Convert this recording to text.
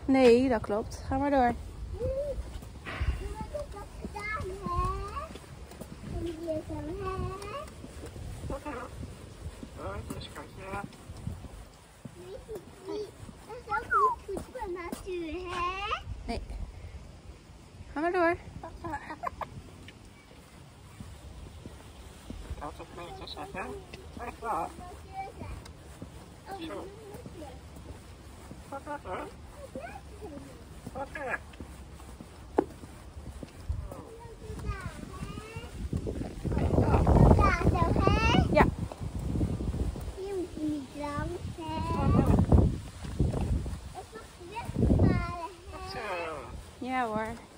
Nee, dat klopt. Ga maar door. Nee. Ga maar door. Dat is niet te zeggen. Echt waar. Zo. Wat gaat er? Wat er? Ja. Je moet er niet langs, hè. Zo. Ja hoor.